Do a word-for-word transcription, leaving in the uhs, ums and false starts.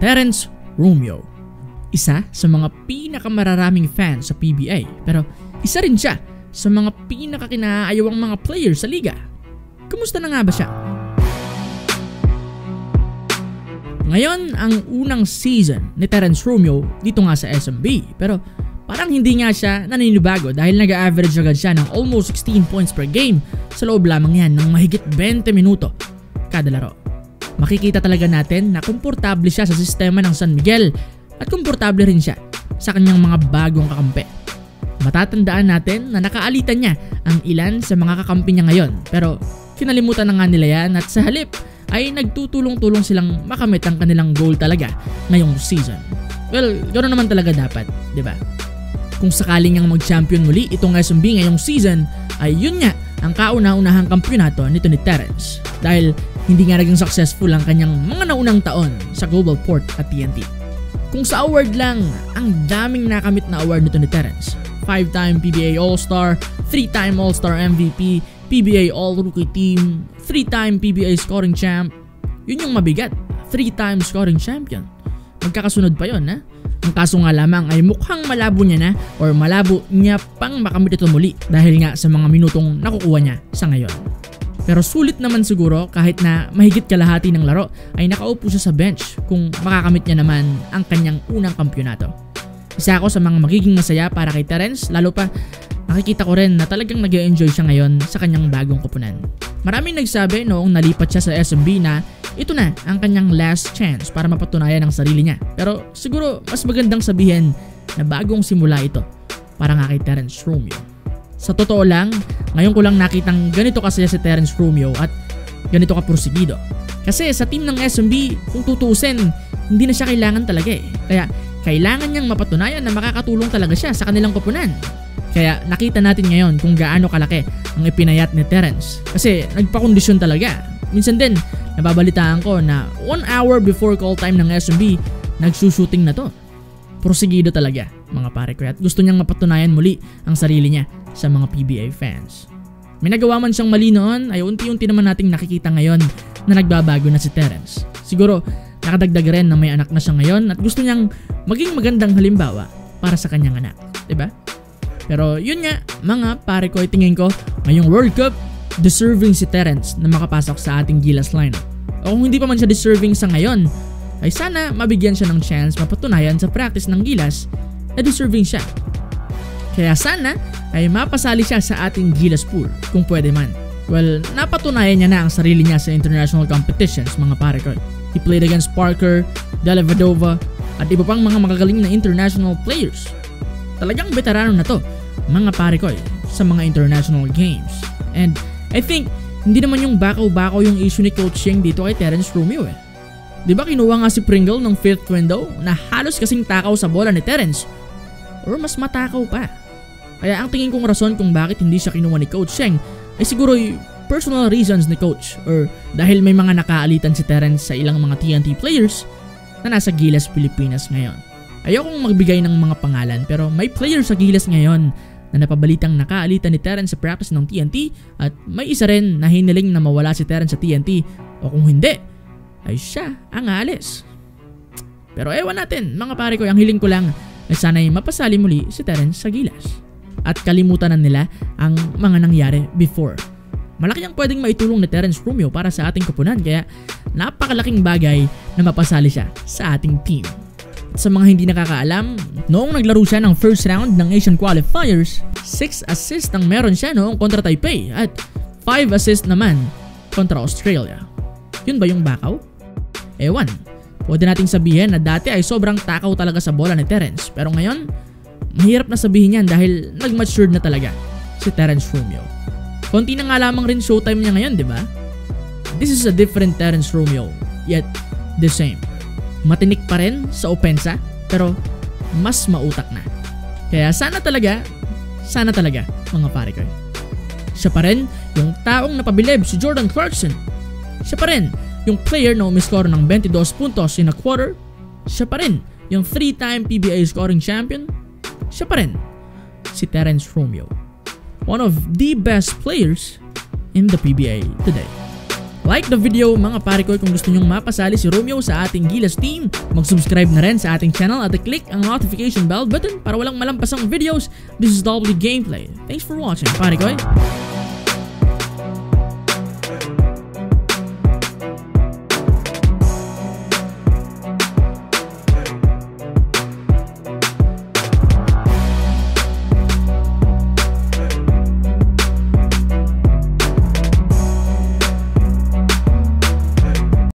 Terrence Romeo. Isa sa mga pinakamararaming fans sa P B A, pero isa rin siya sa mga pinakakinaayawang mga players sa liga. Kumusta na nga ba siya? Ngayon ang unang season ni Terrence Romeo dito nga sa S M B, pero parang hindi nga siya naninibago dahil nag-average agad siya ng almost sixteen points per game sa loob lamang yan ng mahigit twenty minuto kada laro. Makikita talaga natin na komportable siya sa sistema ng San Miguel at komportable rin siya sa kanyang mga bagong kakampi. Matatandaan natin na nakaalitan niya ang ilan sa mga kakampi niya ngayon, pero kinalimutan na nga nila yan at sa halip ay nagtutulong-tulong silang makamit ang kanilang goal talaga ngayong season. Well, ganoon naman talaga dapat, di ba? Kung sakaling ang mag-champion muli itong S M B ngayong season, ay yun nga ang kauna-unahang kampyonato nito ni Terrence. Dahil hindi nga naging successful ang kanyang mga naunang taon sa Global Port at T N T. Kung sa award lang, ang daming nakamit na award nito ni Terrence. five-time P B A All-Star, three-time All-Star M V P, P B A All-Rookie Team, three-time P B A Scoring Champ. Yun yung mabigat, three-time Scoring Champion. Magkakasunod pa yun, ha? Ang kaso nga lamang ay mukhang malabo niya na or malabo niya pang makamit ito muli dahil nga sa mga minutong nakukuha niya sa ngayon. Pero sulit naman siguro kahit na mahigit kalahati ng laro ay nakaupo siya sa bench kung makakamit niya naman ang kanyang unang kampyonato. Isa ako sa mga magiging masaya para kay Terrence, lalo pa nakikita ko rin na talagang nag-e-enjoy siya ngayon sa kanyang bagong koponan. Maraming nagsabi noong nalipat siya sa S M B na ito na ang kanyang last chance para mapatunayan ang sarili niya. Pero siguro mas magandang sabihin na bagong simula ito para nga kay Terrence Romeo. Sa totoo lang, ngayon ko lang nakitang ganito kasaya si Terrence Romeo at ganito kaporsigido. Kasi sa team ng S M B, kung tutuusin, hindi na siya kailangan talaga eh. Kaya kailangan niyang mapatunayan na makakatulong talaga siya sa kanilang koponan. Kaya nakita natin ngayon kung gaano kalaki ang ipinayat ni Terrence. Kasi nagpakondisyon talaga. Minsan din, nababalitaan ko na one hour before call time ng S M B, nagsushooting na to. Porsigido talaga, mga pare ko. At gusto niyang mapatunayan muli ang sarili niya sa mga P B A fans. May nagawa man siyang mali noon, ay unti-unti naman nating nakikita ngayon na nagbabago na si Terrence. Siguro, nakadagdag rin na may anak na siya ngayon at gusto niyang maging magandang halimbawa para sa kanyang anak. Diba? Pero yun nga, mga pare ko, tingin ko, ngayong World Cup, deserving si Terrence na makapasok sa ating Gilas lineup. O kung hindi pa man siya deserving sa ngayon, ay sana mabigyan siya ng chance mapatunayan sa practice ng Gilas na deserving siya. Kaya sana ay mapasali siya sa ating Gilas pool kung pwede man. Well, napatunayan niya na ang sarili niya sa international competitions, mga pare ko. He played against Parker, Della Vedova, at iba pang mga magagaling na international players. Talagang veterano na to, mga pare ko, sa mga international games. And I think, hindi naman yung bakaw-bakaw yung issue ni Coach Sheng dito kay Terrence Romeo eh. Diba kinuha nga si Pringle ng fifth window na halos kasing takaw sa bola ni Terrence? Or mas matakaw pa. Kaya ang tingin kong rason kung bakit hindi siya kinuha ni Coach Sheng ay siguro yung personal reasons ni Coach or dahil may mga nakaalitan si Terrence sa ilang mga T N T players na nasa Gilas Pilipinas ngayon. Ayokong magbigay ng mga pangalan pero may player sa Gilas ngayon na napabalitang nakaalitan ni Terrence sa practice ng T N T at may isa rin na hiniling na mawala si Terrence sa T N T o kung hindi ay siya ang aalis. Pero ewan natin mga pare ko, ang hiling ko lang ay sana'y mapasali muli si Terrence sa Gilas at kalimutan na nila ang mga nangyari before. Malaki ang pwedeng maitulong ni Terrence Romeo para sa ating koponan kaya napakalaking bagay na mapasali siya sa ating team. Sa mga hindi nakakaalam, noong naglaro siya ng first round ng Asian Qualifiers, six assists ang meron siya noong kontra Taipei at five assists naman kontra Australia. Yun ba yung bakaw? Ewan, pwede nating sabihin na dati ay sobrang takaw talaga sa bola ni Terrence pero ngayon, mahirap na sabihin yan dahil nag-matured na talaga si Terrence Romeo. Konti na nga lamang rin showtime niya ngayon, di ba? This is a different Terrence Romeo, yet the same. Matinik pa rin sa opensa pero mas mautak na. Kaya sana talaga, sana talaga mga pare ko. Siya pa rin yung taong napabilib si Jordan Clarkson. Siya pa rin yung player na umiskoro ng twenty-two puntos in a quarter. Siya pa rin yung three-time P B A scoring champion. Siya pa rin si Terrence Romeo. One of the best players in the P B A today. Like the video mga pare ko kung gusto nyong mapasali si Romeo sa ating Gilas team. Mag-subscribe na rin sa ating channel at i-click ang notification bell button para walang malampasang videos. This is W Gameplay. Thanks for watching pare ko.